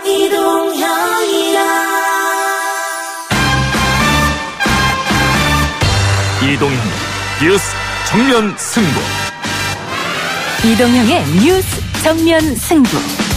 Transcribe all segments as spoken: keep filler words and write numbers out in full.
이동형이다. 이동형 뉴스 정면 승부. 이동형의 뉴스 정면 승부.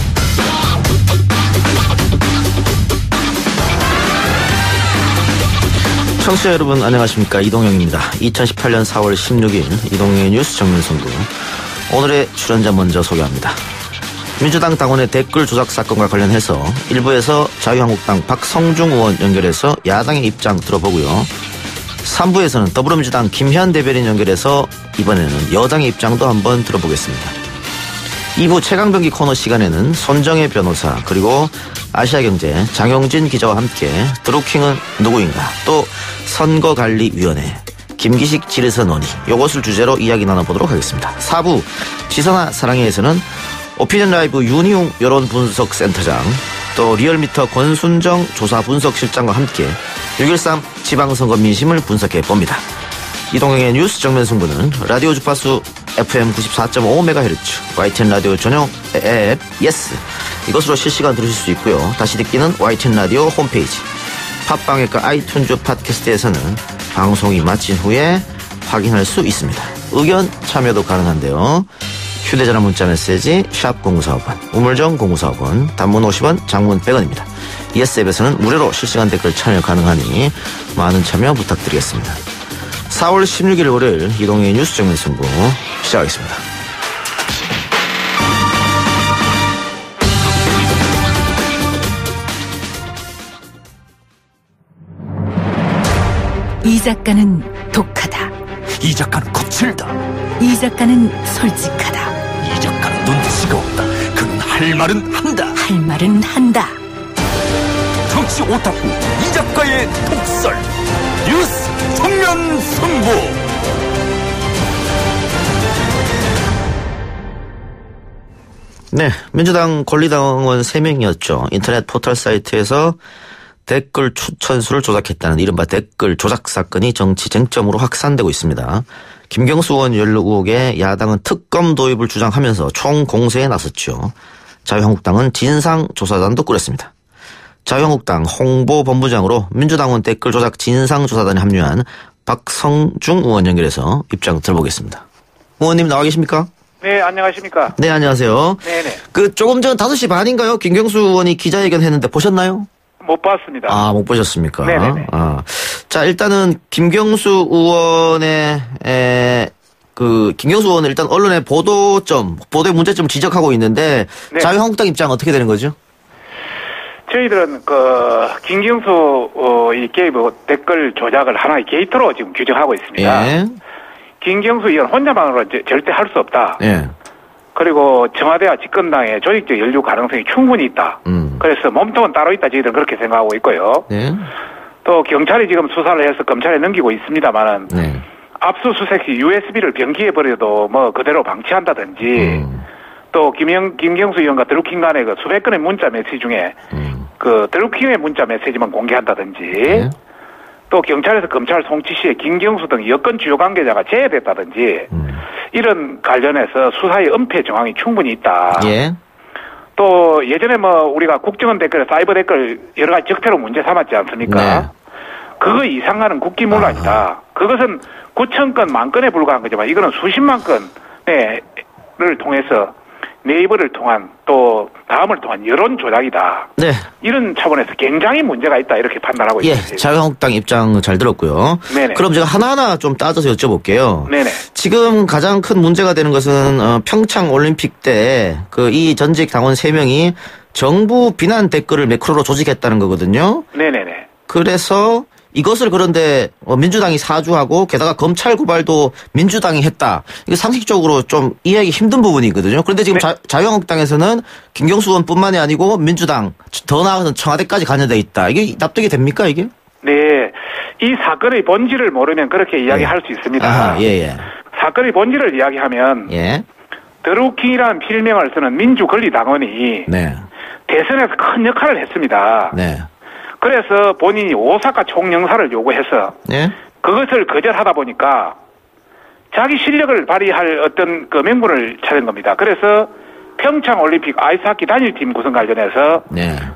청취자 여러분 안녕하십니까, 이동형입니다. 이천십팔년 사월 십육일 이동형의 뉴스 정면 승부. 오늘의 출연자 먼저 소개합니다. 민주당 당원의 댓글 조작 사건과 관련해서 일부에서 자유한국당 박성중 의원 연결해서 야당의 입장 들어보고요. 삼부에서는 더불어민주당 김현 대변인 연결해서 이번에는 여당의 입장도 한번 들어보겠습니다. 이부 최강병기 코너 시간에는 손정혜 변호사 그리고 아시아경제 장용진 기자와 함께 드루킹은 누구인가, 또 선거관리위원회 김기식 질의서 논의, 요것을 주제로 이야기 나눠보도록 하겠습니다. 사부 지선아 사랑해에서는 오피니언 라이브 윤희웅 여론분석센터장, 또 리얼미터 권순정 조사분석실장과 함께 육점일삼 지방선거 민심을 분석해봅니다. 이동형의 뉴스 정면 승부는 라디오 주파수 에프엠 구십사 점 오 메가헤르츠, 와이티엔 라디오 전용 앱 예스, 이것으로 실시간 들으실 수 있고요. 다시 듣기는 와이티엔 라디오 홈페이지, 팟빵과 아이튠즈 팟캐스트에서는 방송이 마친 후에 확인할 수 있습니다. 의견 참여도 가능한데요. 휴대전화 문자 메시지 샵 공구사오번, 우물정 공구사오번, 단문 오십원, 장문 백원입니다. 예스 앱에서는 무료로 실시간 댓글 참여 가능하니 많은 참여 부탁드리겠습니다. 사월 십육일 월요일 이동의 뉴스 정면 승부 시작하겠습니다. 이 작가는 독하다. 이 작가는 거칠다. 이 작가는 솔직하다. 이 작가는 눈치가 없다. 그는 할 말은 한다. 할 말은 한다. 정치 오타쿠 이 작가의 독설 뉴스 정면 승부. 네, 민주당 권리당원 세 명이었죠. 인터넷 포털 사이트에서 댓글 추천수를 조작했다는 이른바 댓글 조작 사건이 정치 쟁점으로 확산되고 있습니다. 김경수 의원 연루 의혹에 야당은 특검 도입을 주장하면서 총공세에 나섰죠. 자유한국당은 진상조사단도 꾸렸습니다. 자유한국당 홍보본부장으로 민주당원 댓글 조작 진상조사단에 합류한 박성중 의원 연결해서 입장 들어보겠습니다. 의원님 나와 계십니까? 네, 안녕하십니까? 네, 안녕하세요. 네네. 그 조금 전 다섯 시 반인가요? 김경수 의원이 기자회견 했는데 보셨나요? 못 봤습니다. 아, 못 보셨습니까? 네네네. 아. 자, 일단은 김경수 의원의 에, 그 김경수 의원은 일단 언론의 보도점, 보도의 문제점 지적하고 있는데 네. 자유한국당 입장 어떻게 되는 거죠? 저희들은 그 김경수 어, 이 게이브 댓글 조작을 하나의 게이트로 지금 규정하고 있습니다. 예. 김경수 의원 혼자만으로 절대 할 수 없다. 예. 그리고 청와대와 집권당의 조직적 연루 가능성이 충분히 있다. 음. 그래서 몸통은 따로 있다. 저희들은 그렇게 생각하고 있고요. 네. 또 경찰이 지금 수사를 해서 검찰에 넘기고 있습니다만은 네. 압수수색 시 유에스비를 변기에 버려도 뭐 그대로 방치한다든지 음. 또 김영, 김경수 의원과 드루킹 간의 그 수백 건의 문자 메시지 중에 음. 그 드루킹의 문자 메시지만 공개한다든지 네. 또 경찰에서 검찰 송치 시에 김경수 등 여권 주요 관계자가 제외됐다든지 음. 이런 관련해서 수사의 은폐 정황이 충분히 있다. 예. 또 예전에 뭐 우리가 국정원 댓글, 사이버 댓글 여러 가지 적태로 문제 삼았지 않습니까? 네. 그거 이상하는 국기문란이다. 아. 그것은 구천 건, 만 건에 불과한 거지만 이거는 수십만 건을 통해서 네이버를 통한 또 다음을 통한 여론 조작이다. 네. 이런 차원에서 굉장히 문제가 있다 이렇게 판단하고 예, 있습니다. 자유한국당 입장 잘 들었고요. 네네. 그럼 제가 하나하나 좀 따져서 여쭤볼게요. 네네. 지금 가장 큰 문제가 되는 것은 어, 평창 올림픽 때 그 이 전직 당원 세 명이 정부 비난 댓글을 매크로로 조직했다는 거거든요. 네네네. 그래서 이것을 그런데 민주당이 사주하고 게다가 검찰 고발도 민주당이 했다. 이게 상식적으로 좀 이해하기 힘든 부분이 있거든요. 그런데 지금 네. 자, 자유한국당에서는 김경수 의원뿐만이 아니고 민주당 더 나아가서는 청와대까지 관여돼 있다. 이게 납득이 됩니까 이게? 네. 이 사건의 본질을 모르면 그렇게 이야기할 네. 수 있습니다. 아, 예, 예. 사건의 본질을 이야기하면 예. 드루킹이라는 필명을 쓰는 민주권리당원이 네. 대선에서 큰 역할을 했습니다. 네. 그래서 본인이 오사카 총영사를 요구해서 네. 그것을 거절하다 보니까 자기 실력을 발휘할 어떤 그 명분을 찾은 겁니다. 그래서 평창 올림픽 아이스하키 단일팀 구성 관련해서 네.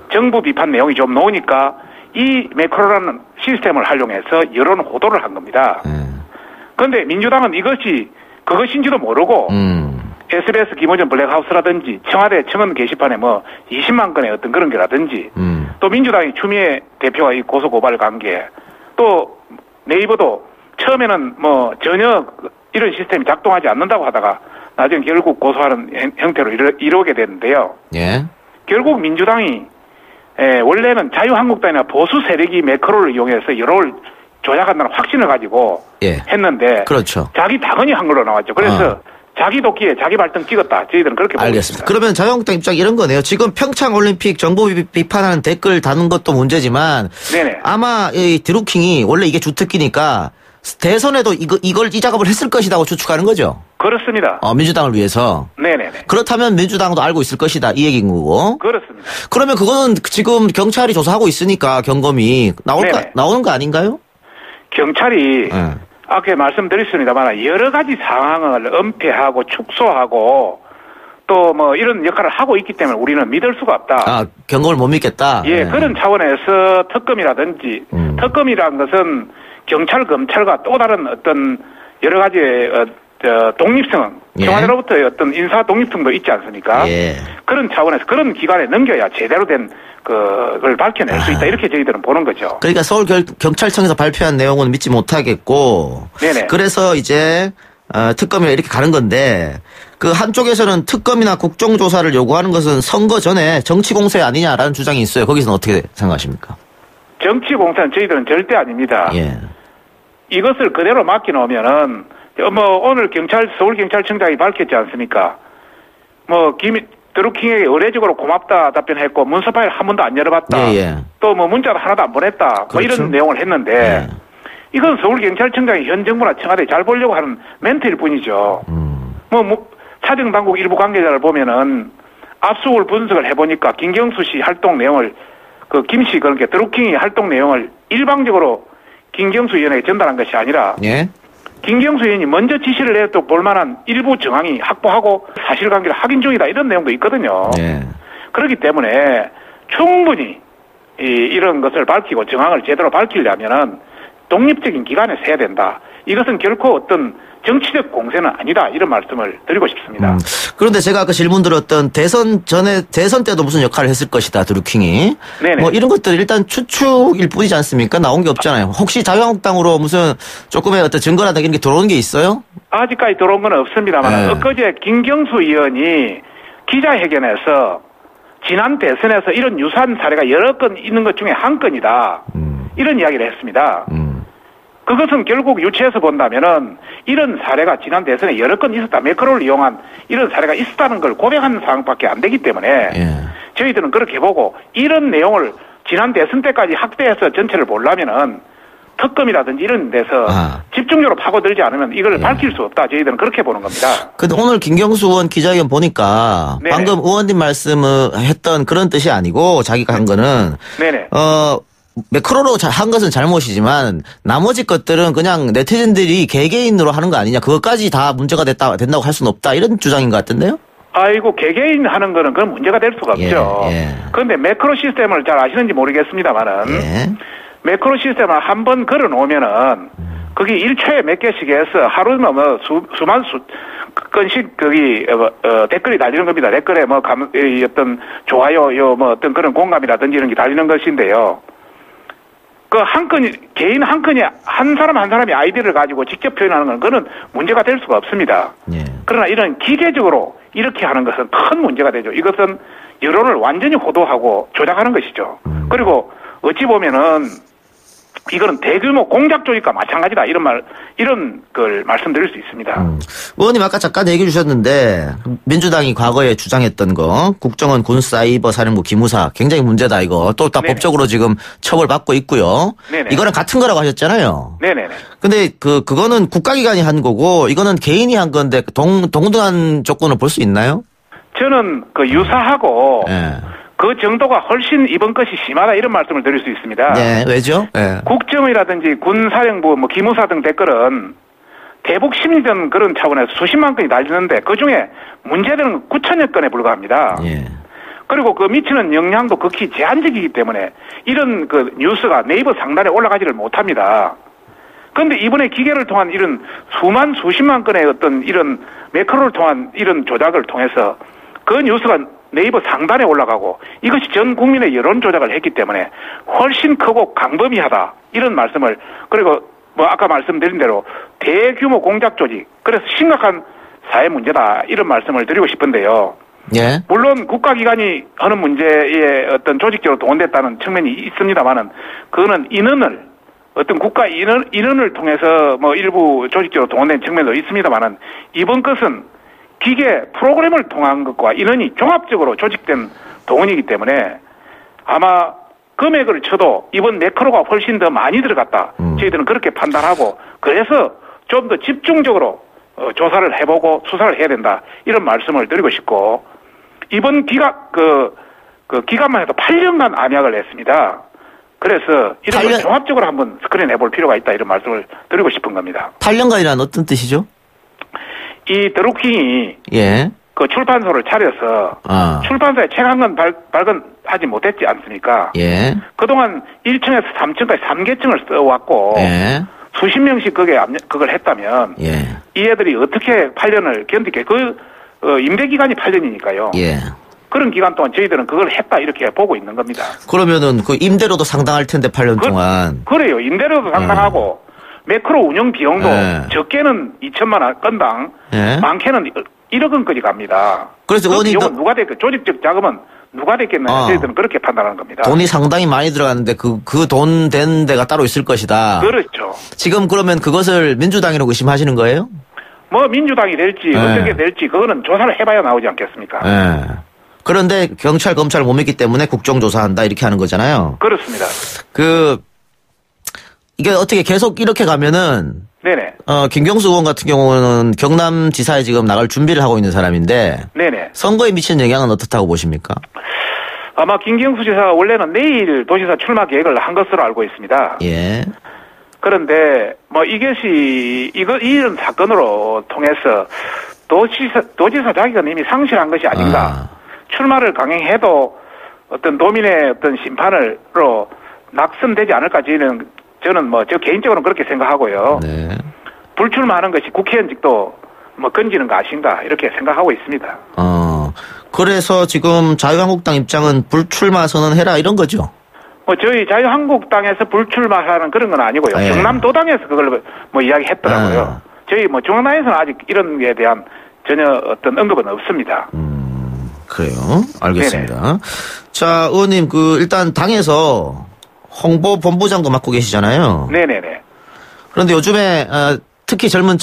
정부 비판 내용이 좀 나오니까 이 매크로라는 시스템을 활용해서 여론 호도를 한 겁니다. 그런데 음. 민주당은 이것이 그것인지도 모르고 음. 에스비에스 김어준 블랙하우스라든지 청와대 청원 게시판에 뭐 이십만 건의 어떤 그런 게라든지 음. 또 민주당이 추미애 대표와 이 고소고발 관계 또 네이버도 처음에는 뭐 전혀 이런 시스템이 작동하지 않는다고 하다가 나중에 결국 고소하는 형태로 이르, 이루게 되는데요. 예. 결국 민주당이 에, 원래는 자유한국당이나 보수 세력이 매크로를 이용해서 여론을 조작한다는 확신을 가지고 예. 했는데 그렇죠. 자기 당연히 한 걸로 나왔죠. 그래서 어. 자기 도끼에 자기 발등 찍었다. 저희들은 그렇게 보고 알겠습니다. 있습니다. 그러면 자유한국당 입장 이런 거네요. 지금 평창올림픽 정부 비판하는 댓글 다는 것도 문제지만 네네. 아마 이 드루킹이 원래 이게 주특기니까 대선에도 이거, 이걸 이 작업을 했을 것이라고 추측하는 거죠. 그렇습니다. 어, 민주당을 위해서. 네네네. 그렇다면 민주당도 알고 있을 것이다. 이 얘기인 거고. 그렇습니다. 그러면 그거는 지금 경찰이 조사하고 있으니까 경검이 나올까, 네네. 나오는 거 아닌가요? 경찰이 네. 아까 말씀드렸습니다만 여러 가지 상황을 은폐하고 축소하고 또 뭐 이런 역할을 하고 있기 때문에 우리는 믿을 수가 없다. 아, 경검을 못 믿겠다. 예, 네. 그런 차원에서 특검이라든지 음. 특검이라는 것은 경찰, 검찰과 또 다른 어떤 여러 가지의 어, 저, 독립성, 예. 청와대로부터의 어떤 인사 독립성도 있지 않습니까? 예. 그런 차원에서 그런 기관에 넘겨야 제대로 된 그걸 밝혀낼 수 있다. 이렇게 저희들은 보는 거죠. 그러니까 서울 결, 경찰청에서 발표한 내용은 믿지 못하겠고. 네네. 그래서 이제 어, 특검이 이렇게 가는 건데 그 한쪽에서는 특검이나 국정조사를 요구하는 것은 선거 전에 정치 공세 아니냐라는 주장이 있어요. 거기서는 어떻게 생각하십니까? 정치 공세는 저희들은 절대 아닙니다. 예. 이것을 그대로 맡겨놓으면은 뭐 오늘 경찰 서울경찰청장이 밝혔지 않습니까? 뭐 김 드루킹에게 의례적으로 고맙다 답변했고 문서 파일 한 번도 안 열어봤다. 예, 예. 또 뭐 문자도 하나도 안 보냈다. 뭐 그렇죠. 이런 내용을 했는데 예. 이건 서울경찰청장이 현 정부나 청와대 잘 보려고 하는 멘트일 뿐이죠. 음. 뭐, 뭐 사정당국 일부 관계자를 보면은 압수를 분석을 해보니까 김경수 씨 활동 내용을 그 김씨 그러니까 드루킹이 활동 내용을 일방적으로 김경수 의원에게 전달한 것이 아니라 예. 김경수 의원이 먼저 지시를 내도 볼만한 일부 정황이 확보하고 사실관계를 확인 중이다 이런 내용도 있거든요. 예. 그렇기 때문에 충분히 이, 이런 것을 밝히고 정황을 제대로 밝히려면은 독립적인 기관에서 해야 된다. 이것은 결코 어떤 정치적 공세는 아니다. 이런 말씀을 드리고 싶습니다. 음, 그런데 제가 아까 질문 드렸던 대선 전에, 대선 때도 무슨 역할을 했을 것이다, 드루킹이. 네네. 뭐 이런 것들 일단 추측일 뿐이지 않습니까? 나온 게 없잖아요. 혹시 자유한국당으로 무슨 조금의 어떤 증거라든가 이런 게 들어오는 게 있어요? 아직까지 들어온 건 없습니다만, 네. 엊그제 김경수 의원이 기자회견에서 지난 대선에서 이런 유사한 사례가 여러 건 있는 것 중에 한 건이다. 음. 이런 이야기를 했습니다. 음. 그것은 결국 유추해서 본다면은 이런 사례가 지난 대선에 여러 건 있었다. 매크로를 이용한 이런 사례가 있었다는 걸 고백하는 상황밖에 안 되기 때문에 예. 저희들은 그렇게 보고 이런 내용을 지난 대선 때까지 확대해서 전체를 보려면은 특검이라든지 이런 데서 아. 집중적으로 파고들지 않으면 이걸 예. 밝힐 수 없다. 저희들은 그렇게 보는 겁니다. 근데 오늘 김경수 의원 기자회견 보니까 네네. 방금 의원님 말씀을 했던 그런 뜻이 아니고 자기가 한 거는 네네. 어 매크로로 한 것은 잘못이지만 나머지 것들은 그냥 네티즌들이 개개인으로 하는 거 아니냐. 그것까지 다 문제가 됐다 된다고 할 수는 없다. 이런 주장인 것 같은데요. 아이고 개개인 하는 거는 그건 문제가 될 수가 없죠. 예, 예. 그런데 매크로 시스템을 잘 아시는지 모르겠습니다만은 예. 매크로 시스템을 한 번 걸어 놓으면은 그게 일 초에 몇 개씩 해서 하루면 뭐 수, 수만 수 건씩 거기 어, 어, 댓글이 달리는 겁니다. 댓글에 뭐 감, 이, 어떤 좋아요, 요 뭐 어떤 그런 공감이라든지 이런 게 달리는 것인데요. 그 한 건이 개인 한 건이 한 사람 한 사람이 아이디를 가지고 직접 표현하는 건 그는 문제가 될 수가 없습니다. 예. 그러나 이런 기계적으로 이렇게 하는 것은 큰 문제가 되죠. 이것은 여론을 완전히 호도하고 조작하는 것이죠. 음. 그리고 어찌 보면은 이거는 대규모 공작 조직과 마찬가지다. 이런 말, 이런 걸 말씀드릴 수 있습니다. 음. 의원님 아까 잠깐 얘기해 주셨는데 민주당이 과거에 주장했던 거 국정원 군사이버 사령부 기무사 굉장히 문제다 이거 또 다 네네. 법적으로 지금 처벌받고 있고요. 네네. 이거랑 같은 거라고 하셨잖아요. 네네네. 근데 그 그거는 국가기관이 한 거고 이거는 개인이 한 건데 동 동등한 조건을 볼 수 있나요? 저는 그 유사하고 예. 그 정도가 훨씬 이번 것이 심하다 이런 말씀을 드릴 수 있습니다. 네, 왜죠? 예. 국정이라든지 군사령부, 뭐 기무사 등 댓글은 대북 심리전 그런 차원에서 수십만 건이 달리는데 그 중에 문제되는 건 구천여 건에 불과합니다. 예. 그리고 그 미치는 영향도 극히 제한적이기 때문에 이런 그 뉴스가 네이버 상단에 올라가지를 못합니다. 그런데 이번에 기계를 통한 이런 수만 수십만 건의 어떤 이런 매크로를 통한 이런 조작을 통해서 그 뉴스가 네이버 상단에 올라가고 이것이 전 국민의 여론 조작을 했기 때문에 훨씬 크고 광범위하다 이런 말씀을, 그리고 뭐 아까 말씀드린 대로 대규모 공작 조직, 그래서 심각한 사회 문제다 이런 말씀을 드리고 싶은데요. 예. 물론 국가기관이 하는 문제에 어떤 조직적으로 동원됐다는 측면이 있습니다만은 그거는 인원을 어떤 국가 인원, 인원을 통해서 뭐 일부 조직적으로 동원된 측면도 있습니다만은 이번 것은 기계 프로그램을 통한 것과 인원이 종합적으로 조직된 동원이기 때문에 아마 금액을 쳐도 이번 매크로가 훨씬 더 많이 들어갔다. 음. 저희들은 그렇게 판단하고 그래서 좀 더 집중적으로 어, 조사를 해보고 수사를 해야 된다. 이런 말씀을 드리고 싶고 이번 기간 그, 그 기간만 해도 팔 년간 암약을 했습니다. 그래서 이런 걸 종합적으로 한번 스크린 해볼 필요가 있다. 이런 말씀을 드리고 싶은 겁니다. 팔 년간이란 어떤 뜻이죠? 이 드루킹이 예. 그 출판소를 차려서 아. 출판사에 책 한 권 발간하지 못했지 않습니까? 예. 그동안 일 층에서 삼 층까지 삼 계층을 써왔고 예. 수십 명씩 그게 그걸 했다면 예. 이 애들이 어떻게 팔 년을 견디게 그 어, 임대 기간이 팔 년이니까요. 예. 그런 기간 동안 저희들은 그걸 했다 이렇게 보고 있는 겁니다. 그러면은 그 임대료도 상당할 텐데 팔 년 그, 동안. 그래요. 임대료도 상당하고 음. 매크로 운영 비용도 예. 적게는 이천만 원 건당 예. 많게는 일억 원까지 갑니다. 그래서 그 비용은 누가 됐겠 조직적 자금은 누가 됐겠느냐. 어. 저희들은 그렇게 판단하는 겁니다. 돈이 상당히 많이 들어가는데 그, 그 돈 된 데가 따로 있을 것이다. 그렇죠. 지금 그러면 그것을 민주당이라고 의심하시는 거예요? 뭐 민주당이 될지 네. 어떻게 될지 그거는 조사를 해봐야 나오지 않겠습니까? 네. 그런데 경찰, 검찰을 못 믿기 때문에 국정조사한다 이렇게 하는 거잖아요. 그렇습니다. 그 이게 어떻게 계속 이렇게 가면은 네네. 어, 김경수 의원 같은 경우는 경남지사에 지금 나갈 준비를 하고 있는 사람인데 네네. 선거에 미치는 영향은 어떻다고 보십니까? 아마 김경수 지사가 원래는 내일 도지사 출마 계획을 한 것으로 알고 있습니다. 예. 그런데 뭐 이것이 이거 이런 사건으로 통해서 도지사 도지사 자격은 이미 상실한 것이 아닌가. 아. 출마를 강행해도 어떤 도민의 어떤 심판으로 낙선되지 않을까 저는 저는 뭐 저 개인적으로는 그렇게 생각하고요. 네. 불출마하는 것이 국회의원직도 뭐 건지는 거 아닌가 이렇게 생각하고 있습니다. 어. 그래서 지금 자유한국당 입장은 불출마 선언해라 이런 거죠. 뭐 저희 자유한국당에서 불출마하는 그런 건 아니고요. 네. 경남도당에서 그걸 뭐 이야기했더라고요. 아. 저희 뭐 중앙당에서는 아직 이런 게 대한 전혀 어떤 언급은 없습니다. 음, 그래요. 알겠습니다. 네네. 자, 의원님 그 일단 당에서 홍보 본부장도 맡고 계시잖아요. 네네네. 그런데 요즘에 어, 특히 젊은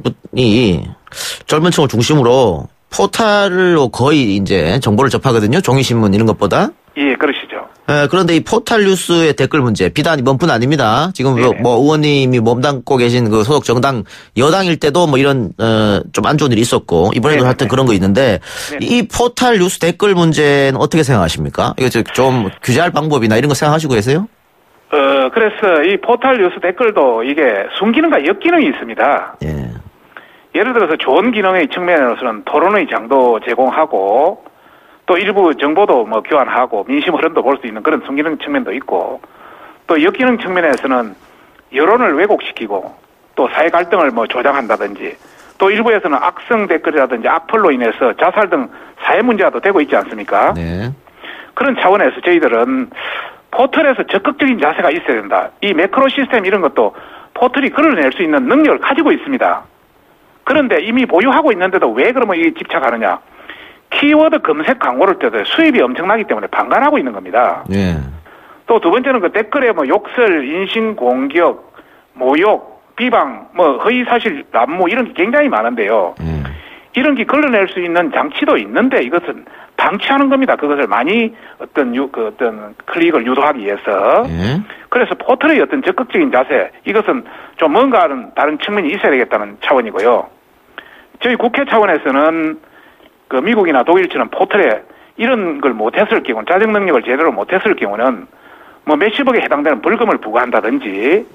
층이 젊은 층을 중심으로 포털로 거의 이제 정보를 접하거든요. 종이신문 이런 것보다. 예, 그러시죠. 예, 그런데 이 포털 뉴스의 댓글 문제, 비단 이번뿐 아닙니다. 지금 네네. 뭐 의원님이 몸담고 계신 그 소속 정당 여당일 때도 뭐 이런 어, 좀 안 좋은 일이 있었고 이번에도 네네. 하여튼 그런 거 있는데 네네. 이 포털 뉴스 댓글 문제는 어떻게 생각하십니까? 이거 좀 규제할 방법이나 이런 거 생각하시고 계세요? 어, 그래서 이 포털 뉴스 댓글도 이게 순기능과 역기능이 있습니다. 예. 예를 들어서 좋은 기능의 측면으로서는 토론의 장도 제공하고 또 일부 정보도 뭐 교환하고 민심 흐름도 볼 수 있는 그런 순기능 측면도 있고 또 역기능 측면에서는 여론을 왜곡시키고 또 사회 갈등을 뭐 조장한다든지 또 일부에서는 악성 댓글이라든지 악플로 인해서 자살 등 사회 문제가 되고 있지 않습니까? 네. 그런 차원에서 저희들은 포털에서 적극적인 자세가 있어야 된다. 이 매크로 시스템 이런 것도 포털이 걸어낼 수 있는 능력을 가지고 있습니다. 그런데 이미 보유하고 있는데도 왜 그러면 이게 집착하느냐. 키워드 검색 광고를 때도 수입이 엄청나기 때문에 방관하고 있는 겁니다. 예. 또 두 번째는 그 댓글에 뭐 욕설, 인신공격, 모욕, 비방, 뭐 허위사실 난무 이런 게 굉장히 많은데요. 예. 이런 게 걸러낼 수 있는 장치도 있는데 이것은 방치하는 겁니다. 그것을 많이 어떤 유, 그 어떤 클릭을 유도하기 위해서. 예. 그래서 포털의 어떤 적극적인 자세, 이것은 좀 뭔가 다른 측면이 있어야 되겠다는 차원이고요. 저희 국회 차원에서는 그 미국이나 독일처럼 포털에 이런 걸 못했을 경우, 자정 능력을 제대로 못했을 경우는 뭐 몇십억에 해당되는 벌금을 부과한다든지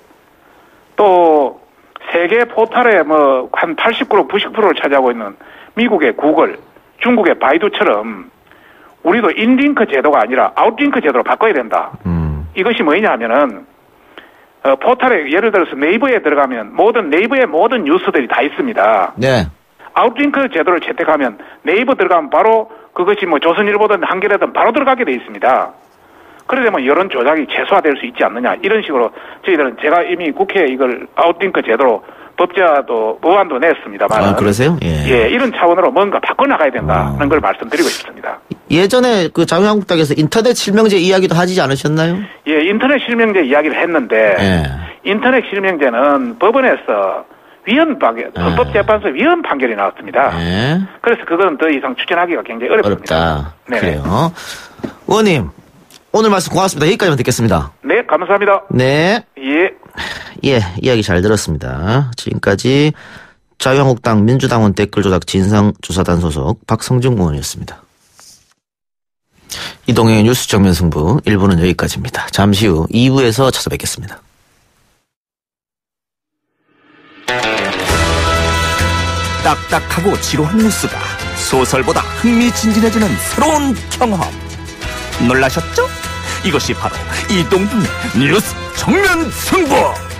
또 세계 포털에 뭐 한 팔십 퍼센트, 구십 퍼센트를 차지하고 있는 미국의 구글, 중국의 바이두처럼 우리도 인링크 제도가 아니라 아웃링크 제도로 바꿔야 된다. 음. 이것이 뭐냐 하면은 어, 포털에 예를 들어서 네이버에 들어가면 모든 네이버의 모든 뉴스들이 다 있습니다. 네. 아웃링크 제도를 채택하면 네이버 들어가면 바로 그것이 뭐 조선일보든 한겨레든 바로 들어가게 돼 있습니다. 그래 되면 여론 조작이 최소화될 수 있지 않느냐 이런 식으로 저희들은 제가 이미 국회에 이걸 아웃링크 제도로 법제도 법안도 냈습니다만. 아, 그러세요? 예. 예, 이런 차원으로 뭔가 바꿔나가야 된다는 어. 걸 말씀드리고 싶습니다. 예전에 그 자유한국당에서 인터넷 실명제 이야기도 하지 않으셨나요? 예, 인터넷 실명제 이야기를 했는데 예. 인터넷 실명제는 법원에서 위헌 판결, 헌법재판소 위헌 판결이 나왔습니다. 예. 그래서 그건 더 이상 추진하기가 굉장히 어렵습니다. 어렵다. 네네. 그래요. 의원님, 오늘 말씀 고맙습니다. 여기까지만 듣겠습니다. 네, 감사합니다. 네. 예. 예, 이야기 잘 들었습니다. 지금까지 자유한국당 민주당원 댓글조작 진상조사단 소속 박성중 의원이었습니다. 이동영의 뉴스 정면 승부 일 부는 여기까지입니다. 잠시 후 이 부에서 찾아뵙겠습니다. 딱딱하고 지루한 뉴스가 소설보다 흥미진진해지는 새로운 경험. 놀라셨죠? 이것이 바로 이동준의 뉴스 정면 승부.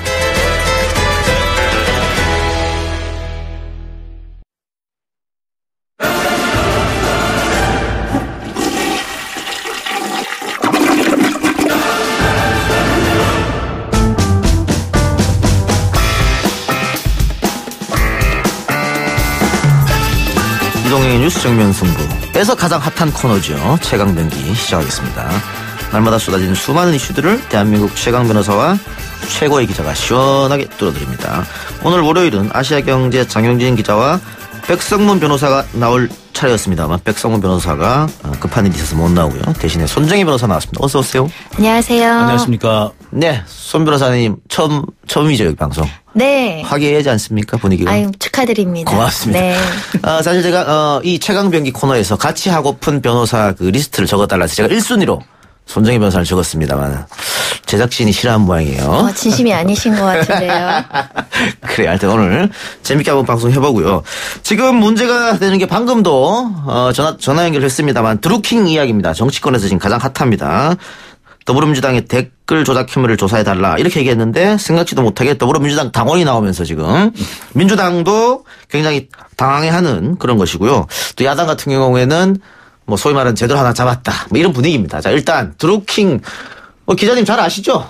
이동영의 뉴스 정면 승부에서 가장 핫한 코너죠. 최강 변기 시작하겠습니다. 날마다 쏟아지는 수많은 이슈들을 대한민국 최강 변호사와 최고의 기자가 시원하게 뚫어드립니다. 오늘 월요일은 아시아경제 장영진 기자와 백성문 변호사가 나올 차례였습니다만 백성문 변호사가 급한 일이 있어서 못 나오고요. 대신에 손정희 변호사 나왔습니다. 어서 오세요. 안녕하세요. 안녕하십니까. 네, 손 변호사님 처음 처음이죠 여기 방송. 네. 화기애애하지 않습니까 분위기가? 아유 축하드립니다. 고맙습니다. 네. 어, 사실 제가 어, 이 최강 변기 코너에서 같이 하고픈 변호사 그 리스트를 적어달라 해서 제가 일 순위로 손정희 변호사를 적었습니다만 제작진이 싫어한 모양이에요. 어, 진심이 아니신 것 같은데요. 그래, 하여튼 오늘 재밌게 한번 방송 해보고요. 지금 문제가 되는 게 방금도 어, 전화 전화 연결했습니다만 드루킹 이야기입니다. 정치권에서 지금 가장 핫합니다. 더불어민주당의 댓글 조작 혐의를 조사해달라 이렇게 얘기했는데 생각지도 못하게 더불어민주당 당원이 나오면서 지금 민주당도 굉장히 당황해하는 그런 것이고요. 또 야당 같은 경우에는 뭐 소위 말하는 제대로 하나 잡았다 뭐 이런 분위기입니다. 자, 일단 드루킹 어, 기자님 잘 아시죠?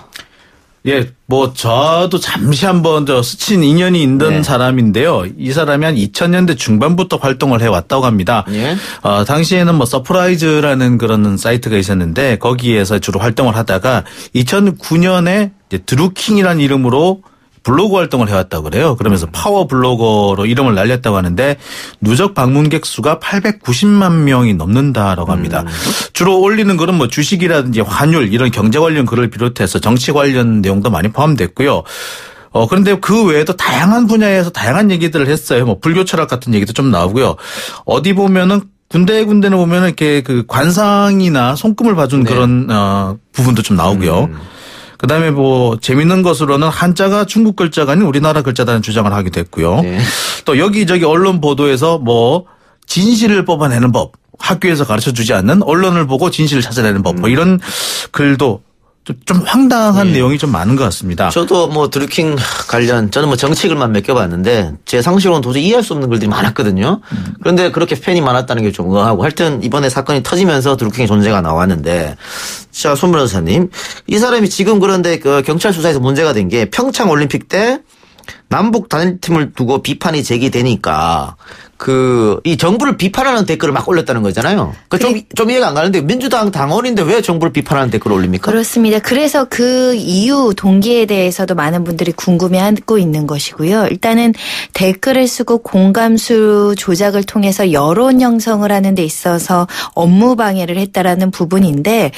예, 뭐 저도 잠시 한번 저 스친 인연이 있는 네. 사람인데요. 이 사람이 한 이천 년대 중반부터 활동을 해왔다고 합니다. 예. 어, 당시에는 뭐 서프라이즈라는 그런 사이트가 있었는데 거기에서 주로 활동을 하다가 이천구 년에 이제 드루킹이라는 이름으로 블로그 활동을 해왔다고 그래요. 그러면서 파워 블로거로 이름을 날렸다고 하는데 누적 방문객 수가 팔백구십만 명이 넘는다라고 합니다. 음. 주로 올리는 글은 뭐 주식이라든지 환율 이런 경제 관련 글을 비롯해서 정치 관련 내용도 많이 포함됐고요. 어, 그런데 그 외에도 다양한 분야에서 다양한 얘기들을 했어요. 뭐 불교 철학 같은 얘기도 좀 나오고요. 어디 보면은 군데 군데는 보면은 이렇게 그 관상이나 손금을 봐준 네. 그런 어, 부분도 좀 나오고요. 음. 그다음에 뭐 재밌는 것으로는 한자가 중국 글자가 아닌 우리나라 글자다는 주장을 하기도 했고요. 네. 또 여기저기 언론 보도에서 뭐 진실을 뽑아내는 법, 학교에서 가르쳐주지 않는 언론을 보고 진실을 찾아내는 법, 뭐 이런 글도 좀, 좀 황당한 네. 내용이 좀 많은 것 같습니다. 저도 뭐 드루킹 관련 저는 뭐 정치글만 몇 개 봤는데 제 상식으로는 도저히 이해할 수 없는 글들이 많았거든요. 음. 그런데 그렇게 팬이 많았다는 게 좀 의아하고 하여튼 이번에 사건이 터지면서 드루킹의 존재가 나왔는데 자, 손 변호사님 이 사람이 지금 그런데 그 경찰 수사에서 문제가 된 게 평창 올림픽 때 남북 단일팀을 두고 비판이 제기되니까 그, 이 정부를 비판하는 댓글을 막 올렸다는 거잖아요. 그 좀, 좀 이해가 안 가는데 민주당 당원인데 왜 정부를 비판하는 댓글을 올립니까? 그렇습니다. 그래서 그 이유 동기에 대해서도 많은 분들이 궁금해하고 있는 것이고요. 일단은 댓글을 쓰고 공감수 조작을 통해서 여론 형성을 하는 데 있어서 업무 방해를 했다라는 부분인데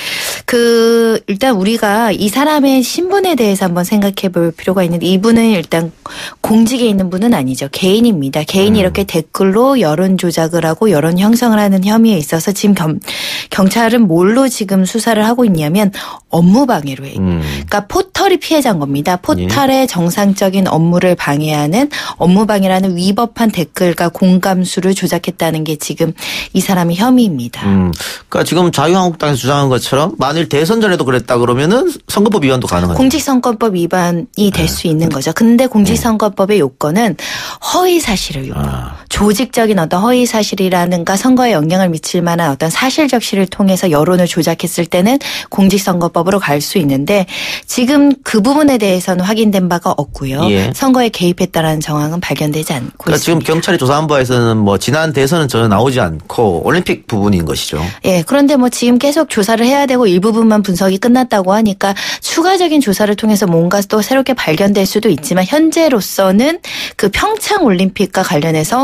그, 일단 우리가 이 사람의 신분에 대해서 한번 생각해 볼 필요가 있는데 이분은 일단 공직에 있는 분은 아니죠. 개인입니다. 개인이 음. 이렇게 댓글 로 여론 조작을 하고 여론 형성을 하는 혐의에 있어서 지금 겸, 경찰은 뭘로 지금 수사를 하고 있냐면 업무 방해로 해요. 음. 그러니까 포털 포털이 피해자인 겁니다. 포털의 예. 정상적인 업무를 방해하는 업무방해라는 위법한 댓글과 공감수를 조작했다는 게 지금 이 사람의 혐의입니다. 음, 그러니까 지금 자유한국당에서 주장한 것처럼 만일 대선 전에도 그랬다 그러면은 선거법 위반도 가능하죠. 공직선거법 위반이 될 수 네. 있는 거죠. 근데 공직선거법의 요건은 허위 사실을 요구. 아. 조직적인 어떤 허위 사실이라는가 선거에 영향을 미칠 만한 어떤 사실적 시를 통해서 여론을 조작했을 때는 공직선거법으로 갈 수 있는데 지금 그 부분에 대해서는 확인된 바가 없고요. 예. 선거에 개입했다라는 정황은 발견되지 않고 그러니까 있습니다. 지금 경찰이 조사한 바에서는 뭐 지난 대선은 전혀 나오지 않고 올림픽 부분인 것이죠. 예. 그런데 뭐 지금 계속 조사를 해야 되고 일부분만 분석이 끝났다고 하니까 추가적인 조사를 통해서 뭔가 또 새롭게 발견될 수도 있지만 현재로서는 그 평창 올림픽과 관련해서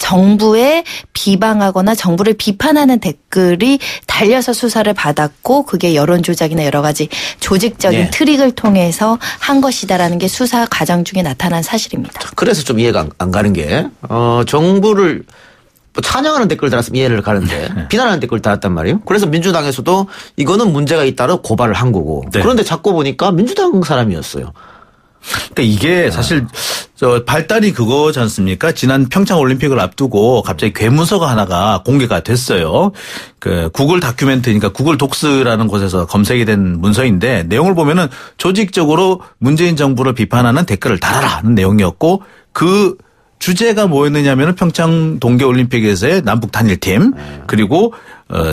정부에 비방하거나 정부를 비판하는 댓글이 달려서 수사를 받았고 그게 여론 조작이나 여러 가지 조직적인 네. 트릭을 통해서 한 것이다라는 게 수사 과정 중에 나타난 사실입니다. 그래서 좀 이해가 안, 안 가는 게 어, 정부를 찬양하는 댓글 달았으면 이해를 가는데 네. 비난하는 댓글 달았단 말이에요. 그래서 민주당에서도 이거는 문제가 있다로 고발을 한 거고 네. 그런데 자꾸 보니까 민주당 사람이었어요. 그러니까 이게 사실 저 발단이 그거지 않습니까? 지난 평창 올림픽을 앞두고 갑자기 괴문서가 하나가 공개가 됐어요. 그 구글 다큐멘터니까 구글 독스라는 곳에서 검색이 된 문서인데 내용을 보면은 조직적으로 문재인 정부를 비판하는 댓글을 달아라는 내용이었고 그 주제가 뭐였느냐면은 평창 동계올림픽에서의 남북 단일팀 그리고 어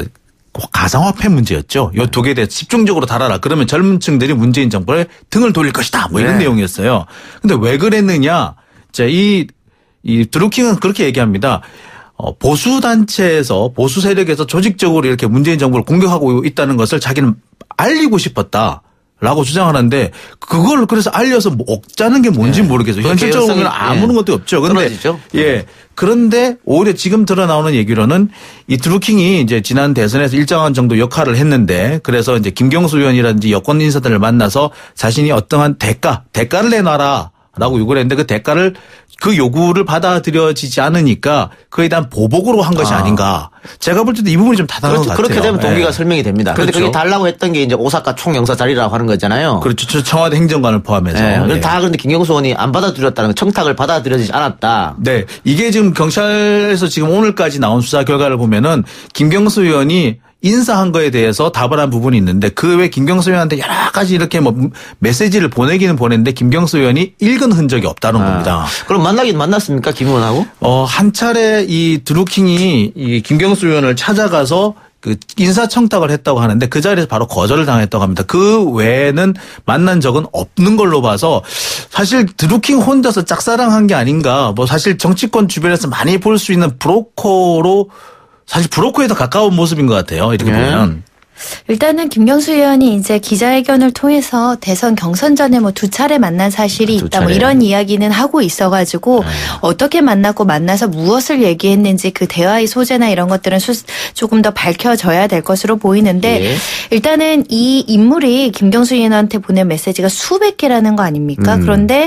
가상화폐 문제였죠. 이 두 개에 대해 집중적으로 달아라. 그러면 젊은 층들이 문재인 정부에 등을 돌릴 것이다. 뭐 이런 네. 내용이었어요. 근데 왜 그랬느냐. 자, 이, 이 드루킹은 그렇게 얘기합니다. 어, 보수단체에서, 보수 세력에서 조직적으로 이렇게 문재인 정부를 공격하고 있다는 것을 자기는 알리고 싶었다. 라고 주장하는데 그걸 그래서 알려서 뭐 억자는 게 뭔지 네. 모르겠어요. 현실적으로는 아무런 예. 것도 없죠. 그런데 떨어지죠? 예. 그런데 오히려 지금 드러나오는 얘기로는 이 드루킹이 이제 지난 대선에서 일정한 정도 역할을 했는데 그래서 이제 김경수 의원이라든지 여권 인사들을 만나서 자신이 어떠한 대가, 대가를 내놔라. 라고 요구를 했는데 그 대가를 그 요구를 받아들여지지 않으니까 그에 대한 보복으로 한 것이 아. 아닌가. 제가 볼 때도 이 부분이 좀 타당한 그렇죠. 것 같아요. 그렇게 되면 동기가 네. 설명이 됩니다. 그런데 그렇죠. 그게 달라고 했던 게 이제 오사카 총영사 자리라고 하는 거잖아요. 그렇죠. 청와대 행정관을 포함해서. 네. 네. 다 그런데 김경수 의원이 안 받아들였다는 청탁을 받아들여지지 않았다. 네. 이게 지금 경찰에서 지금 오늘까지 나온 수사 결과를 보면은 김경수 의원이 인사한 거에 대해서 답을 한 부분이 있는데 그 외 김경수 의원한테 여러 가지 이렇게 뭐 메시지를 보내기는 보냈는데 김경수 의원이 읽은 흔적이 없다는 아. 겁니다. 그럼 만나긴 만났습니까? 김 의원하고? 어, 한 차례 이 드루킹이 이 김경수 의원을 찾아가서 그 인사청탁을 했다고 하는데 그 자리에서 바로 거절을 당했다고 합니다. 그 외에는 만난 적은 없는 걸로 봐서 사실 드루킹 혼자서 짝사랑한 게 아닌가. 뭐 사실 정치권 주변에서 많이 볼 수 있는 브로커로 사실 브로커에 더 가까운 모습인 것 같아요. 이렇게 네. 보면. 일단은 김경수 의원이 이제 기자회견을 통해서 대선 경선 전에 뭐 두 차례 만난 사실이 있다 뭐 이런 이야기는 하고 있어가지고 네. 어떻게 만났고 만나서 무엇을 얘기했는지 그 대화의 소재나 이런 것들은 수, 조금 더 밝혀져야 될 것으로 보이는데 네. 일단은 이 인물이 김경수 의원한테 보낸 메시지가 수백 개라는 거 아닙니까? 음. 그런데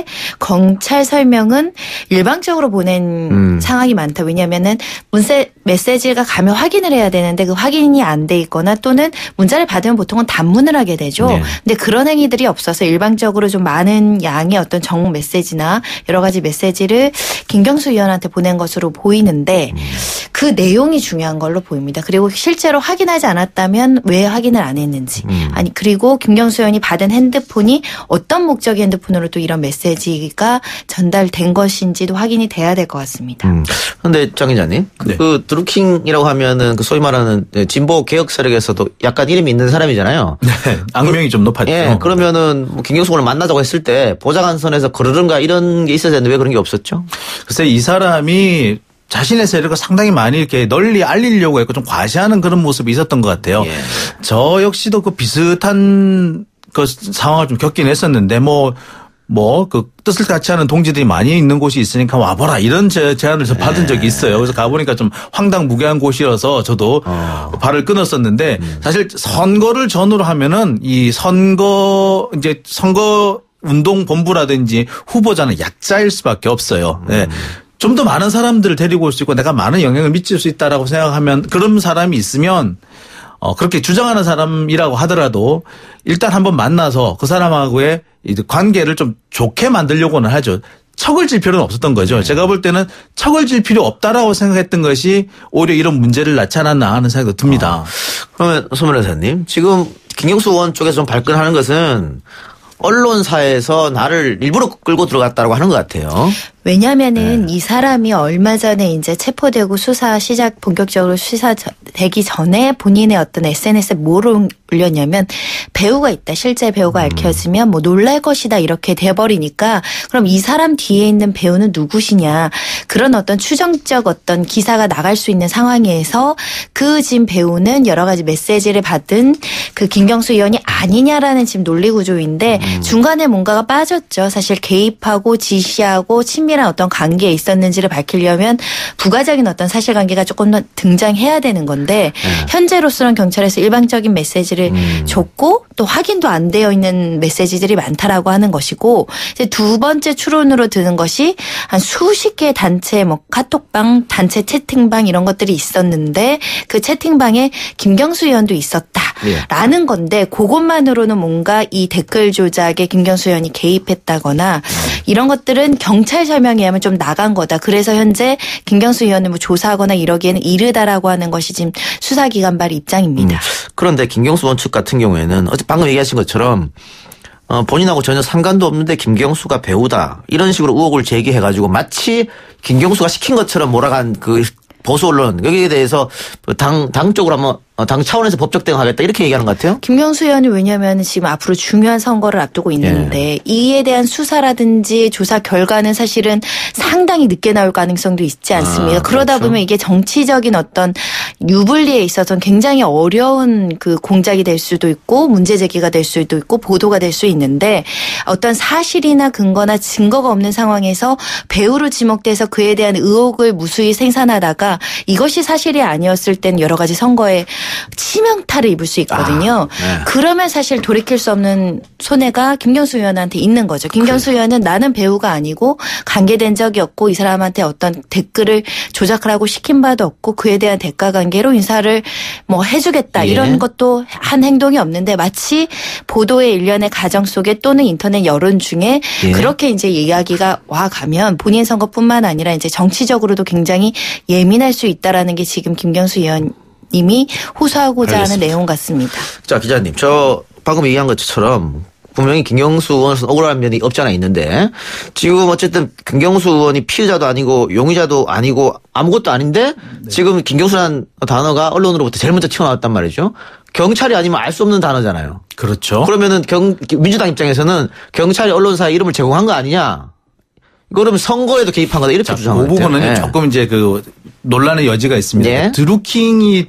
검찰 설명은 일방적으로 보낸 음. 상황이 많다. 왜냐하면은 문세 메시지가 가면 확인을 해야 되는데 그 확인이 안 돼 있거나 또는 문자를 받으면 보통은 단문을 하게 되죠. 네. 근데 그런 행위들이 없어서 일방적으로 좀 많은 양의 어떤 정보 메시지나 여러 가지 메시지를 김경수 의원한테 보낸 것으로 보이는데 음. 그 내용이 중요한 걸로 보입니다. 그리고 실제로 확인하지 않았다면 왜 확인을 안 했는지. 음. 아니 그리고 김경수 의원이 받은 핸드폰이 어떤 목적의 핸드폰으로 또 이런 메시지가 전달된 것인지도 확인이 돼야 될 것 같습니다. 그런데 음. 장 기자님. 네. 그 드루킹이라고 하면은 그 소위 말하는 진보 개혁 세력에서도 약간 이름이 있는 사람이잖아요. 네. 악명이 좀 높았죠. 예. 그러면은 뭐 김경수 의원을 만나자고 했을 때 보좌관선에서 그러든가 이런 게 있어야 되는데 왜 그런 게 없었죠? 글쎄 이 사람이 자신의 세력을 상당히 많이 이렇게 널리 알리려고 했고 좀 과시하는 그런 모습이 있었던 것 같아요. 예. 저 역시도 그 비슷한 그 상황을 좀 겪긴 했었는데 뭐 뭐 그 뜻을 같이 하는 동지들이 많이 있는 곳이 있으니까 와보라 이런 제, 제안을 저 받은 네. 적이 있어요. 그래서 가보니까 좀 황당무계한 곳이어서 저도 어. 발을 끊었었는데 음. 사실 선거를 전후로 하면은 이 선거 이제 선거 운동 본부라든지 후보자는 약자일 수밖에 없어요. 네. 음. 좀 더 많은 사람들을 데리고 올 수 있고 내가 많은 영향을 미칠 수 있다라고 생각하면 그런 사람이 있으면 어, 그렇게 주장하는 사람이라고 하더라도 일단 한번 만나서 그 사람하고의 관계를 좀 좋게 만들려고는 하죠. 척을 질 필요는 없었던 거죠. 네. 제가 볼 때는 척을 질 필요 없다라고 생각했던 것이 오히려 이런 문제를 낳지 않았나 하는 생각도 듭니다. 아, 그러면 소면 회사님, 지금 김경수 의원 쪽에서 좀 발끈하는 것은 언론사에서 나를 일부러 끌고 들어갔다고 하는 것 같아요. 왜냐면은 네. 이 사람이 얼마 전에 이제 체포되고 수사 시작 본격적으로 수사되기 전에 본인의 어떤 에스엔에스에 뭘 올렸냐면 배우가 있다. 실제 배우가 밝혀지면 뭐 놀랄 것이다. 이렇게 돼버리니까 그럼 이 사람 뒤에 있는 배우는 누구시냐. 그런 어떤 추정적 어떤 기사가 나갈 수 있는 상황에서 그 지금 배우는 여러 가지 메시지를 받은 그 김경수 의원이 아니냐라는 지금 논리 구조인데 음. 중간에 뭔가가 빠졌죠. 사실 개입하고 지시하고 친밀 어떤 관계에 있었는지를 밝히려면 부가적인 어떤 사실관계가 조금 더 등장해야 되는 건데 네. 현재로서는 경찰에서 일방적인 메시지를 음. 줬고 또 확인도 안 되어 있는 메시지들이 많다라고 하는 것이고 이제 두 번째 추론으로 드는 것이 한 수십 개의 단체 뭐 카톡방, 단체 채팅방 이런 것들이 있었는데 그 채팅방에 김경수 의원도 있었다라는 네. 건데 그것만으로는 뭔가 이 댓글 조작에 김경수 의원이 개입했다거나 네. 이런 것들은 경찰 설명에 의하면 좀 나간 거다. 그래서 현재 김경수 의원을 뭐 조사하거나 이러기에는 이르다라고 하는 것이 지금 수사기관발의 입장입니다. 음. 그런데 김경수 의원 측 같은 경우에는 어제 방금 얘기하신 것처럼 어, 본인하고 전혀 상관도 없는데 김경수가 배우다. 이런 식으로 의혹을 제기해가지고 마치 김경수가 시킨 것처럼 몰아간 그 보수 언론 여기에 대해서 당, 당 쪽으로 한번 당 차원에서 법적 대응하겠다 이렇게 얘기하는 것 같아요. 김경수 의원이 왜냐하면 지금 앞으로 중요한 선거를 앞두고 있는데 예. 이에 대한 수사라든지 조사 결과는 사실은 상당히 늦게 나올 가능성도 있지 않습니까? 아, 그러다 그렇죠. 보면 이게 정치적인 어떤 유불리에 있어서는 굉장히 어려운 그 공작이 될 수도 있고 문제 제기가 될 수도 있고 보도가 될 수 있는데 어떤 사실이나 근거나 증거가 없는 상황에서 배우로 지목돼서 그에 대한 의혹을 무수히 생산하다가 이것이 사실이 아니었을 땐 여러 가지 선거에 치명타를 입을 수 있거든요. 아, 네. 그러면 사실 돌이킬 수 없는 손해가 김경수 의원한테 있는 거죠. 김경수 그래. 의원은 나는 배우가 아니고 관계된 적이 없고 이 사람한테 어떤 댓글을 조작하라고 시킨 바도 없고 그에 대한 대가 관계로 인사를 뭐 해주겠다 예. 이런 것도 한 행동이 없는데 마치 보도의 일련의 가정 속에 또는 인터넷 여론 중에 예. 그렇게 이제 이야기가 와가면 본인 선거뿐만 아니라 이제 정치적으로도 굉장히 예민할 수 있다라는 게 지금 김경수 의원 이미 호소하고자 알겠습니다. 하는 내용 같습니다. 자, 기자님, 저 방금 얘기한 것처럼 분명히 김경수 의원은 억울한 면이 없지 않아 있는데 지금 어쨌든 김경수 의원이 피의자도 아니고 용의자도 아니고 아무것도 아닌데 네. 지금 김경수라는 단어가 언론으로부터 제일 먼저 튀어나왔단 말이죠. 경찰이 아니면 알 수 없는 단어잖아요. 그렇죠. 그러면은 경, 민주당 입장에서는 경찰이 언론사에 이름을 제공한 거 아니냐. 그러면 선거에도 개입한 거다 이렇게 주장하죠. 그 부분은 네. 조금 이제 그 논란의 여지가 있습니다. 네. 드루킹이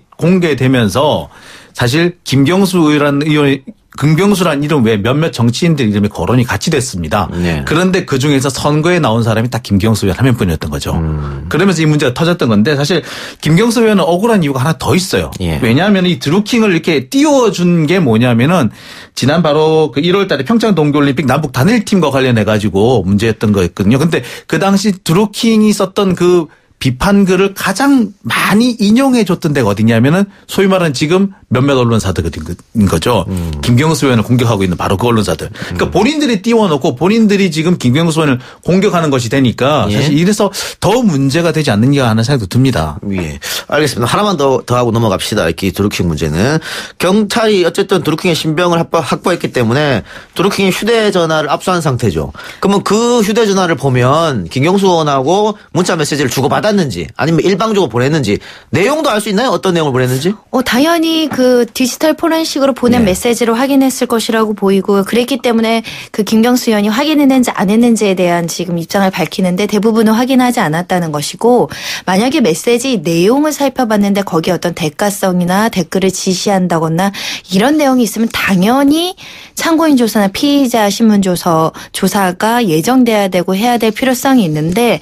공개되면서 사실 김경수 의원이라는 의원 김경수라는 이름 외에 몇몇 정치인들 이름이 거론이 같이 됐습니다. 네. 그런데 그중에서 선거에 나온 사람이 딱 김경수 의원 한 명뿐이었던 거죠. 음. 그러면서 이 문제가 터졌던 건데 사실 김경수 의원은 억울한 이유가 하나 더 있어요. 예. 왜냐하면 이 드루킹을 이렇게 띄워준 게 뭐냐면은 지난 바로 그 일월 달에 평창 동계올림픽 남북 단일팀과 관련해 가지고 문제였던 거였거든요. 근데 그 당시 드루킹이 썼던 그 비판글을 가장 많이 인용해 줬던 데가 어디냐면은 소위 말하는 지금 몇몇 언론사들인 거죠. 음. 김경수 의원을 공격하고 있는 바로 그 언론사들. 그러니까 음. 본인들이 띄워놓고 본인들이 지금 김경수 의원을 공격하는 것이 되니까 예. 사실 이래서 더 문제가 되지 않는가 하는 생각도 듭니다. 예. 알겠습니다. 하나만 더, 더 하고 넘어갑시다. 이렇게 드루킹 문제는. 경찰이 어쨌든 드루킹의 신병을 확보했기 때문에 드루킹의 휴대전화를 압수한 상태죠. 그러면 그 휴대전화를 보면 김경수 의원하고 문자 메시지를 주고받았는지 아니면 일방적으로 보냈는지 내용도 알 수 있나요? 어떤 내용을 보냈는지? 어, 당연히 그 디지털 포렌식으로 보낸 네. 메시지를 확인했을 것이라고 보이고 그랬기 때문에 그 김경수 의원이 확인했는지 안 했는지에 대한 지금 입장을 밝히는데 대부분은 확인하지 않았다는 것이고 만약에 메시지 내용을 살펴봤는데 거기에 어떤 대가성이나 댓글을 지시한다거나 이런 내용이 있으면 당연히 참고인 조사나 피의자 신문 조서 조사가 예정돼야 되고 해야 될 필요성이 있는데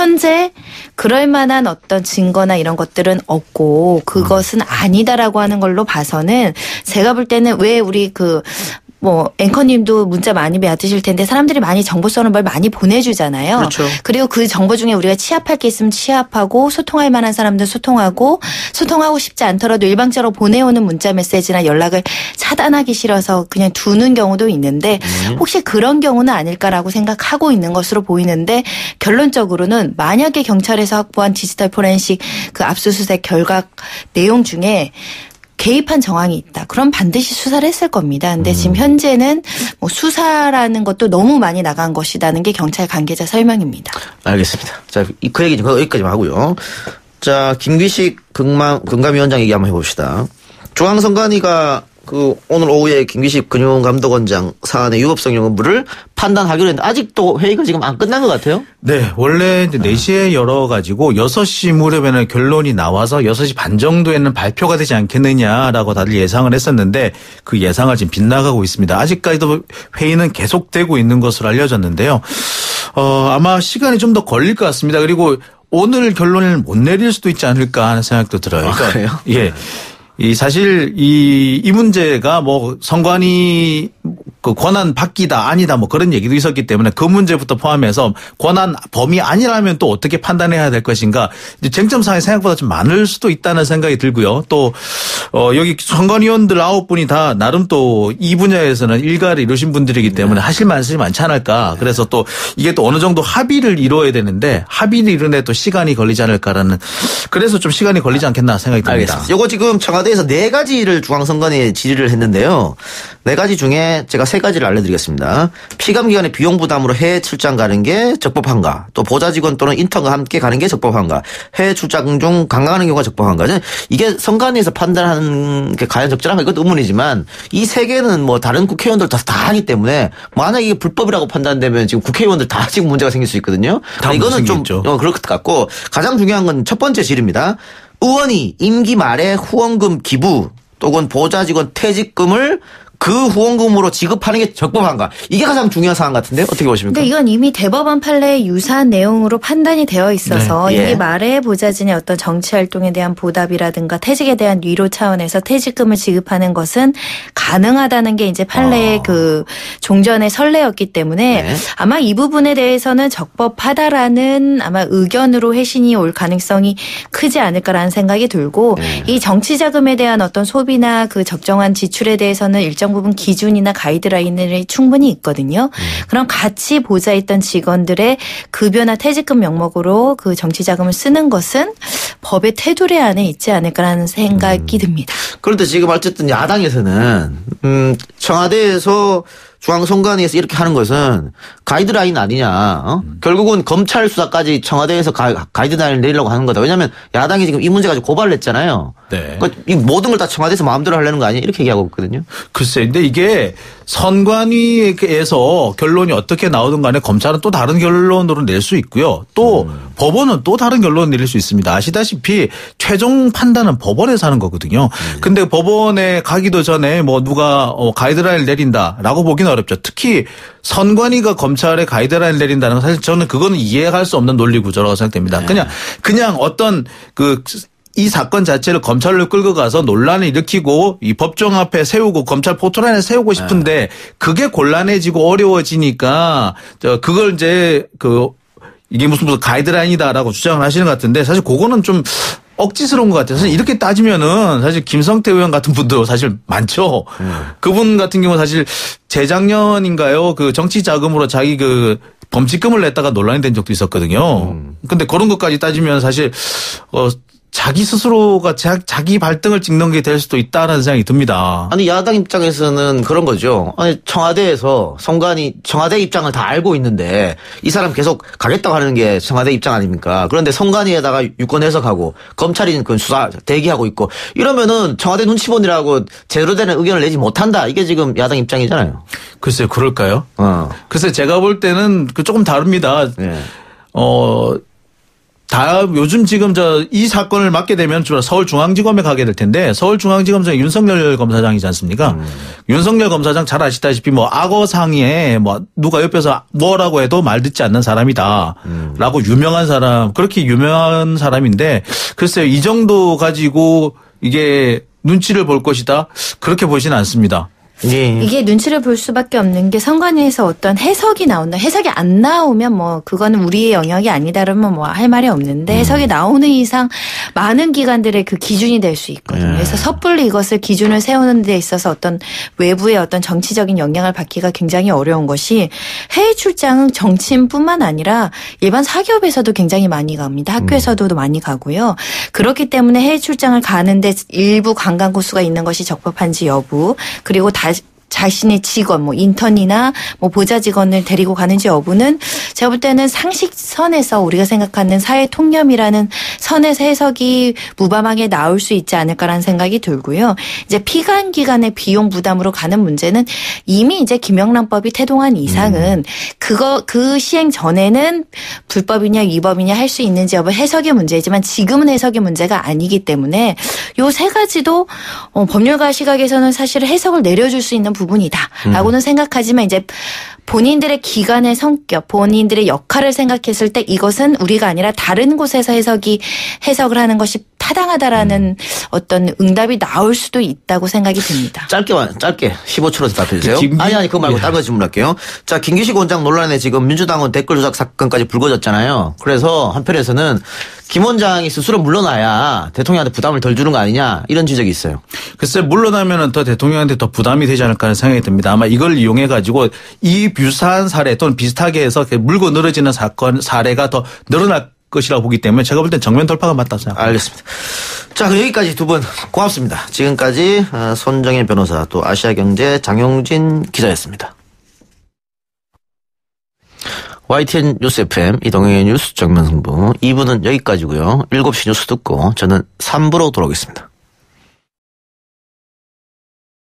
현재 그럴 만한 어떤 증거나 이런 것들은 없고 그것은 아니다라고 하는 걸로 봐서는 제가 볼 때는 왜 우리 그 뭐 앵커님도 문자 많이 받으실 텐데 사람들이 많이 정보 써는 걸 많이 보내주잖아요. 그렇죠. 그리고 그 정보 중에 우리가 취합할 게 있으면 취합하고 소통할 만한 사람들 소통하고 소통하고 싶지 않더라도 일방적으로 보내오는 문자 메시지나 연락을 차단하기 싫어서 그냥 두는 경우도 있는데 혹시 그런 경우는 아닐까라고 생각하고 있는 것으로 보이는데 결론적으로는 만약에 경찰에서 확보한 디지털 포렌식 그 압수수색 결과 내용 중에 개입한 정황이 있다. 그럼 반드시 수사를 했을 겁니다. 근데 음. 지금 현재는 뭐 수사라는 것도 너무 많이 나간 것이라는 게 경찰 관계자 설명입니다. 알겠습니다. 자, 그 얘기 좀 여기까지만 하고요. 자, 김기식 금감, 금감위원장 얘기 한번 해봅시다. 중앙선관위가 그 오늘 오후에 김기식 금융감독원장 사안의 유법성 여부를 판단하기로 했는데 아직도 회의가 지금 안 끝난 것 같아요? 네. 원래 이제 네 시에 열어가지고 여섯 시 무렵에는 결론이 나와서 여섯 시 반 정도에는 발표가 되지 않겠느냐라고 다들 예상을 했었는데 그 예상을 지금 빗나가고 있습니다. 아직까지도 회의는 계속되고 있는 것으로 알려졌는데요. 어, 아마 시간이 좀 더 걸릴 것 같습니다. 그리고 오늘 결론을 못 내릴 수도 있지 않을까 하는 생각도 들어요. 그러니까, 아, 그래요? 예. 이 사실 이, 이 문제가 뭐 선관위 그 권한 바뀌다 아니다 뭐 그런 얘기도 있었기 때문에 그 문제부터 포함해서 권한 범위 아니라면 또 어떻게 판단해야 될 것인가 이제 쟁점 사항이 생각보다 좀 많을 수도 있다는 생각이 들고요. 또 어, 여기 선관위원들 아홉 분이 다 나름 또 이 분야에서는 일가를 이루신 분들이기 때문에 네. 하실 말씀이 많지 않을까. 그래서 또 이게 또 어느 정도 합의를 이루어야 되는데 합의를 이루는데 또 시간이 걸리지 않을까라는 그래서 좀 시간이 걸리지 않겠나 생각이 듭니다. 알겠습니다. 이거 지금 청와대 에서 네 가지를 중앙선관위에 질의를 했는데요. 네 가지 중에 제가 세 가지를 알려드리겠습니다. 피감기관의 비용 부담으로 해외 출장 가는 게 적법한가? 또 보좌 직원 또는 인턴과 함께 가는 게 적법한가? 해외 출장 중 관광하는 경우가 적법한가? 이게 선관위에서 판단하는 게 과연 적절한가? 이것도 의문이지만 이 세 개는 뭐 다른 국회의원들 다, 다 하기 때문에 만약에 이게 불법이라고 판단되면 지금 국회의원들 다 지금 문제가 생길 수 있거든요. 이거는 좀 어, 그럴 것 같고 가장 중요한 건 첫 번째 질의입니다. 의원이 임기 말에 후원금 기부 또는 보좌 직원 퇴직금을 그 후원금으로 지급하는 게 적법한가? 이게 가장 중요한 사안 같은데 어떻게 보십니까? 근데 이건 이미 대법원 판례에 유사한 내용으로 판단이 되어 있어서 네. 임기 예. 말에 보좌진의 어떤 정치 활동에 대한 보답이라든가 퇴직에 대한 위로 차원에서 퇴직금을 지급하는 것은 가능하다는 게 이제 판례의 어. 그 종전의 선례였기 때문에 네. 아마 이 부분에 대해서는 적법하다라는 아마 의견으로 회신이 올 가능성이 크지 않을까라는 생각이 들고 네. 이 정치 자금에 대한 어떤 소비나 그 적정한 지출에 대해서는 일정 부분 기준이나 가이드라인이 충분히 있거든요. 음. 그럼 같이 보좌 있던 직원들의 급여나 퇴직금 명목으로 그 정치자금을 쓰는 것은 법의 테두리 안에 있지 않을까라는 생각이 음. 듭니다. 그런데 지금 어쨌든 야당에서는 음, 청와대에서 중앙선관위에서 이렇게 하는 것은 가이드라인 아니냐. 어? 음. 결국은 검찰 수사까지 청와대에서 가, 가이드라인을 내리려고 하는 거다. 왜냐하면 야당이 지금 이 문제 가지고 고발을 했잖아요. 네. 그러니까 이 모든 걸 다 청와대에서 마음대로 하려는 거 아니에요? 이렇게 얘기하고 있거든요. 글쎄, 근데 이게 선관위에서 결론이 어떻게 나오든 간에 검찰은 또 다른 결론으로 낼 수 있고요. 또 음. 법원은 또 다른 결론을 내릴 수 있습니다. 아시다시피 최종 판단은 법원에서 하는 거거든요. 음. 근데 법원에 가기도 전에 뭐 누가 가이드라인을 내린다라고 보기는 어렵죠. 특히 선관위가 검찰에 가이드라인을 내린다는 건 사실 저는 그거는 이해할 수 없는 논리 구조라고 생각됩니다. 네. 그냥 그냥 어떤 그 이 사건 자체를 검찰로 끌고 가서 논란을 일으키고 이 법정 앞에 세우고 검찰 포토라인에 세우고 싶은데 네. 그게 곤란해지고 어려워지니까 저 그걸 이제 그 이게 무슨 무슨 가이드라인이다라고 주장을 하시는 것 같은데 사실 그거는 좀 억지스러운 것 같아요. 사실 이렇게 따지면은 사실 김성태 의원 같은 분도 사실 많죠. 음. 그분 같은 경우는 사실 재작년인가요? 그 정치 자금으로 자기 그 범칙금을 냈다가 논란이 된 적도 있었거든요. 음. 근데 그런 것까지 따지면 사실 어 자기 스스로가 자, 자기 발등을 찍는 게 될 수도 있다라는 생각이 듭니다. 아니 야당 입장에서는 그런 거죠. 아니 청와대에서 선관위 청와대 입장을 다 알고 있는데 이 사람 계속 가겠다고 하는 게 청와대 입장 아닙니까? 그런데 선관위에다가 유권 해석하고 검찰이 그 수사 대기하고 있고 이러면은 청와대 눈치 보느라고 제대로 된 의견을 내지 못한다. 이게 지금 야당 입장이잖아요. 글쎄요, 그럴까요? 어. 글쎄 제가 볼 때는 그 조금 다릅니다. 네. 어. 다 요즘 지금 저 이 사건을 맡게 되면 서울중앙지검에 가게 될 텐데 서울중앙지검장 윤석열 검사장이지 않습니까? 음. 윤석열 검사장 잘 아시다시피 뭐 악어상에 뭐 누가 옆에서 뭐라고 해도 말 듣지 않는 사람이다라고 음. 유명한 사람 그렇게 유명한 사람인데 글쎄요 이 정도 가지고 이게 눈치를 볼 것이다 그렇게 보지는 않습니다. 예. 이게 눈치를 볼 수밖에 없는 게 선관위에서 어떤 해석이 나온다. 해석이 안 나오면 뭐 그거는 우리의 영역이 아니다 그러면 뭐 할 말이 없는데 해석이 나오는 이상 많은 기관들의 그 기준이 될 수 있거든요. 예. 그래서 섣불리 이것을 기준을 세우는 데 있어서 어떤 외부의 어떤 정치적인 영향을 받기가 굉장히 어려운 것이 해외 출장은 정치인뿐만 아니라 일반 사기업에서도 굉장히 많이 갑니다. 학교에서도 음. 많이 가고요. 그렇기 때문에 해외 출장을 가는데 일부 관광 고수가 있는 것이 적법한지 여부 그리고 다 자신의 직원, 뭐 인턴이나 뭐 보좌 직원을 데리고 가는지 여부는 제가 볼 때는 상식선에서 우리가 생각하는 사회 통념이라는 선에서 해석이 무방하게 나올 수 있지 않을까라는 생각이 들고요. 이제 피감 기관의 비용 부담으로 가는 문제는 이미 이제 김영란법이 태동한 이상은 그거 그 시행 전에는 불법이냐 위법이냐 할 수 있는지 여부 해석의 문제이지만 지금은 해석의 문제가 아니기 때문에 요 세 가지도 어, 법률가 시각에서는 사실 해석을 내려줄 수 있는 부분이다라고는 음. 생각하지만 이제 본인들의 기관의 성격, 본인들의 역할을 생각했을 때 이것은 우리가 아니라 다른 곳에서 해석이 해석을 하는 것이 타당하다라는 음. 어떤 응답이 나올 수도 있다고 생각이 듭니다. 짧게 짧게 십오 초로 대답해 주세요. 김기... 아니 아니 그거 말고 다른 거 질문할게요. 자, 김기식 원장 논란에 지금 민주당은 댓글 조작 사건까지 불거졌잖아요. 그래서 한편에서는 김 원장이 스스로 물러나야 대통령한테 부담을 덜 주는 거 아니냐 이런 지적이 있어요. 글쎄 물러나면은 더 대통령한테 더 부담이 되지 않을까 하는 생각이 듭니다. 아마 이걸 이용해 가지고 이 유사한 사례 또는 비슷하게 해서 물고 늘어지는 사건 사례가 더 늘어날 것이라고 보기 때문에 제가 볼 땐 정면 돌파가 맞다고 생각합니다. 알겠습니다. 자, 그럼 여기까지 두 분 고맙습니다. 지금까지 손정혜 변호사 또 아시아경제 장용진 기자였습니다. 와이티엔 뉴스 에프엠 이동영의 뉴스 정면 승부 이 부는 여기까지고요. 일곱 시 뉴스 듣고 저는 삼 부로 돌아오겠습니다.